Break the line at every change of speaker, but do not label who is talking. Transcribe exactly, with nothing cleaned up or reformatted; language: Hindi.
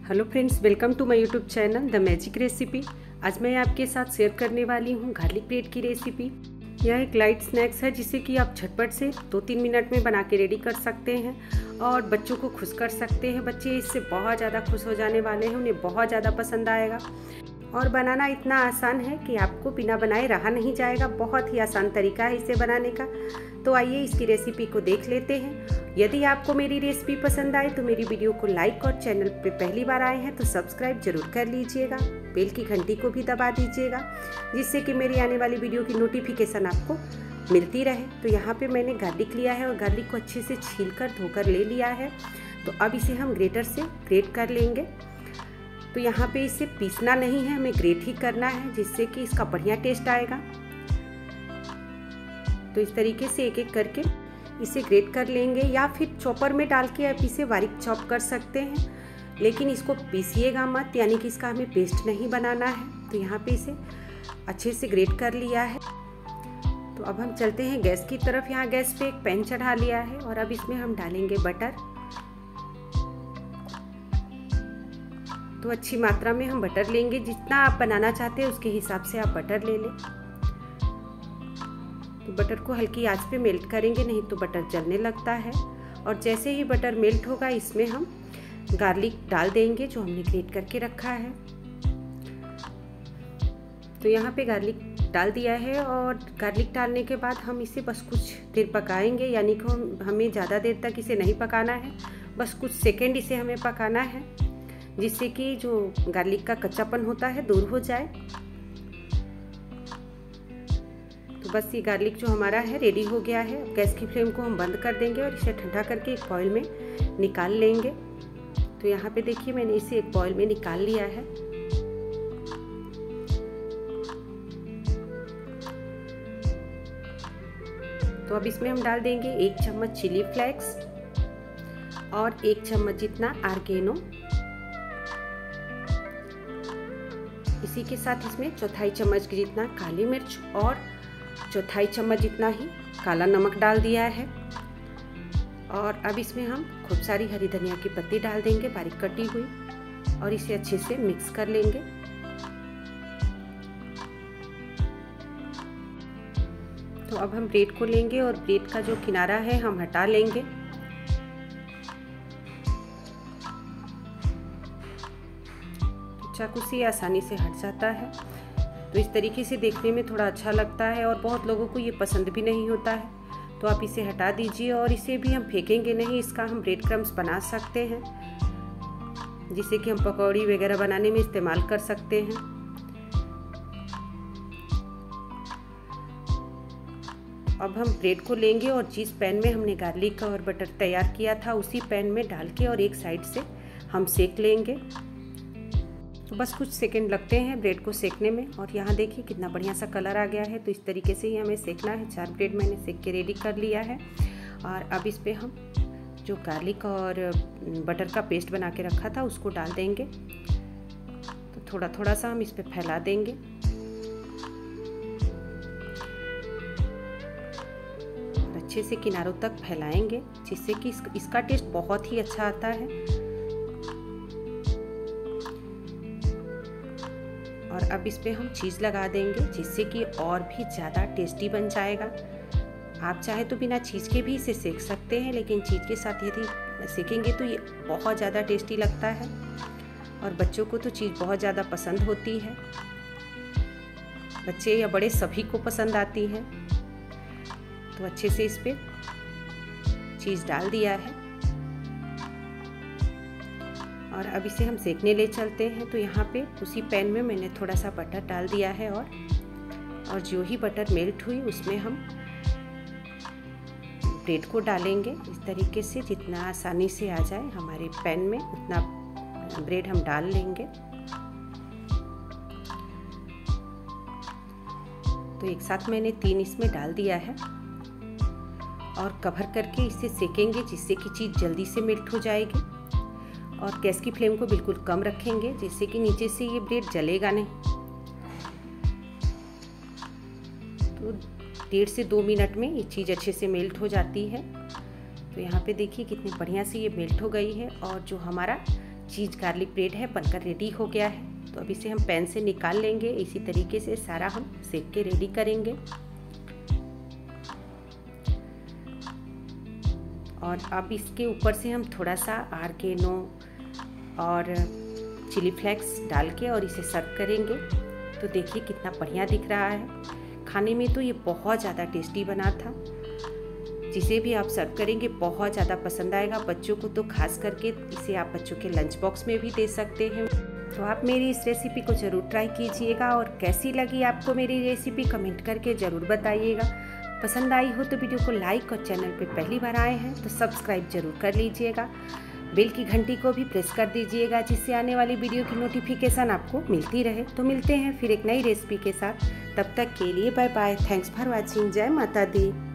Hello friends, welcome to my YouTube channel the magic recipe. आज मैं आपके साथ शेयर करने वाली हूँ गार्लिक ब्रेड की रेसिपी। यह एक लाइट स्नैक्स है जिसे कि आप झटपट से दो तीन मिनट में बना के रेडी कर सकते हैं और बच्चों को खुश कर सकते हैं। बच्चे इससे बहुत ज़्यादा खुश हो जाने वाले हैं, उन्हें बहुत ज़्यादा पसंद आएगा और बनाना इतना आसान है कि आपको बिना बनाए रहा नहीं जाएगा। बहुत ही आसान तरीका है इसे बनाने का। तो आइए इसकी रेसिपी को देख लेते हैं। यदि आपको मेरी रेसिपी पसंद आए तो मेरी वीडियो को लाइक और चैनल पे पहली बार आए हैं तो सब्सक्राइब जरूर कर लीजिएगा। बेल की घंटी को भी दबा दीजिएगा जिससे कि मेरी आने वाली वीडियो की नोटिफिकेशन आपको मिलती रहे। तो यहाँ पे मैंने गार्लिक लिया है और गार्लिक को अच्छे से छील कर धोकर ले लिया है। तो अब इसे हम ग्रेटर से ग्रेट कर लेंगे। तो यहाँ पे इसे पीसना नहीं है, हमें ग्रेट ही करना है जिससे कि इसका बढ़िया टेस्ट आएगा। तो इस तरीके से एक एक करके इसे ग्रेट कर लेंगे या फिर चॉपर में डाल के आप इसे बारीक चॉप कर सकते हैं, लेकिन इसको पीसिएगा मत, यानी कि इसका हमें पेस्ट नहीं बनाना है। तो यहाँ पे इसे अच्छे से ग्रेट कर लिया है। तो अब हम चलते हैं गैस की तरफ। यहाँ गैस पे एक पैन चढ़ा लिया है और अब इसमें हम डालेंगे बटर। तो अच्छी मात्रा में हम बटर लेंगे, जितना आप बनाना चाहते हैं उसके हिसाब से आप बटर ले लें। तो बटर को हल्की आंच पे मेल्ट करेंगे, नहीं तो बटर जलने लगता है। और जैसे ही बटर मेल्ट होगा इसमें हम गार्लिक डाल देंगे जो हमने ग्रेट करके रखा है। तो यहाँ पे गार्लिक डाल दिया है और गार्लिक डालने के बाद हम इसे बस कुछ देर पकाएंगे, यानी कि हम हमें ज़्यादा देर तक इसे नहीं पकाना है, बस कुछ सेकेंड इसे हमें पकाना है जिससे कि जो गार्लिक का कच्चापन होता है दूर हो जाए। तो बस ये गार्लिक जो हमारा है रेडी हो गया है। अब गैस की फ्लेम को हम बंद कर देंगे और इसे ठंडा करके एक बॉयल में निकाल लेंगे। तो यहाँ पे देखिए मैंने इसे एक बॉयल में निकाल लिया है। तो अब इसमें हम डाल देंगे एक चम्मच चिली फ्लेक्स और एक चम्मच जितना ऑर्गेनो। इसी के साथ इसमें चौथाई चम्मच की जितना काली मिर्च और चौथाई चम्मच जितना ही काला नमक डाल दिया है। और अब इसमें हम खूब सारी हरी धनिया की पत्ती डाल देंगे बारीक कटी हुई और इसे अच्छे से मिक्स कर लेंगे। तो अब हम ब्रेड को लेंगे और ब्रेड का जो किनारा है हम हटा लेंगे। चाकू से आसानी से हट जाता है। तो इस तरीके से देखने में थोड़ा अच्छा लगता है और बहुत लोगों को ये पसंद भी नहीं होता है। तो आप इसे हटा दीजिए और इसे भी हम फेंकेंगे नहीं, इसका हम ब्रेड क्रम्स बना सकते हैं जिसे कि हम पकौड़ी वगैरह बनाने में इस्तेमाल कर सकते हैं। अब हम ब्रेड को लेंगे और जिस पैन में हमने गार्लिक और बटर तैयार किया था उसी पैन में डाल के और एक साइड से हम सेक लेंगे। तो बस कुछ सेकंड लगते हैं ब्रेड को सेकने में और यहाँ देखिए कितना बढ़िया सा कलर आ गया है। तो इस तरीके से ही हमें सेकना है। चार ब्रेड मैंने सेक के रेडी कर लिया है और अब इस पे हम जो गार्लिक और बटर का पेस्ट बना के रखा था उसको डाल देंगे। तो थोड़ा थोड़ा सा हम इस पे फैला देंगे और अच्छे से किनारों तक फैलाएंगे जिससे कि इस, इसका टेस्ट बहुत ही अच्छा आता है। और अब इस पे हम चीज़ लगा देंगे जिससे कि और भी ज़्यादा टेस्टी बन जाएगा। आप चाहे तो बिना चीज़ के भी इसे सेक सकते हैं, लेकिन चीज़ के साथ यदि सेकेंगे तो ये बहुत ज़्यादा टेस्टी लगता है और बच्चों को तो चीज़ बहुत ज़्यादा पसंद होती है। बच्चे या बड़े सभी को पसंद आती है। तो अच्छे से इस पर चीज़ डाल दिया है और अब इसे हम सेकने ले चलते हैं। तो यहाँ पे उसी पैन में मैंने थोड़ा सा बटर डाल दिया है और और जो ही बटर मेल्ट हुई उसमें हम ब्रेड को डालेंगे। इस तरीके से जितना आसानी से आ जाए हमारे पैन में उतना ब्रेड हम डाल लेंगे। तो एक साथ मैंने तीन इसमें डाल दिया है और कवर करके इसे सेकेंगे जिससे कि चीज़ जल्दी से मेल्ट हो जाएगी। और गैस की फ्लेम को बिल्कुल कम रखेंगे जिससे कि नीचे से ये ब्रेड जलेगा नहीं। तो डेढ़ से दो मिनट में ये चीज़ अच्छे से मेल्ट हो जाती है। तो यहाँ पे देखिए कितनी बढ़िया से ये मेल्ट हो गई है और जो हमारा चीज़ गार्लिक ब्रेड है बनकर रेडी हो गया है। तो अब इसे हम पैन से निकाल लेंगे। इसी तरीके से सारा हम सेक के रेडी करेंगे। और अब इसके ऊपर से हम थोड़ा सा आर्गेनो और चिली फ्लेक्स डाल के और इसे सर्व करेंगे। तो देखिए कितना बढ़िया दिख रहा है। खाने में तो ये बहुत ज़्यादा टेस्टी बना था। जिसे भी आप सर्व करेंगे बहुत ज़्यादा पसंद आएगा। बच्चों को तो खास करके इसे आप बच्चों के लंच बॉक्स में भी दे सकते हैं। तो आप मेरी इस रेसिपी को ज़रूर ट्राई कीजिएगा और कैसी लगी आपको मेरी रेसिपी कमेंट करके ज़रूर बताइएगा। पसंद आई हो तो वीडियो को लाइक और चैनल पे पहली बार आए हैं तो सब्सक्राइब जरूर कर लीजिएगा। बेल की घंटी को भी प्रेस कर दीजिएगा जिससे आने वाली वीडियो की नोटिफिकेशन आपको मिलती रहे। तो मिलते हैं फिर एक नई रेसिपी के साथ। तब तक के लिए bye bye. Thanks for watching. जय माता दी।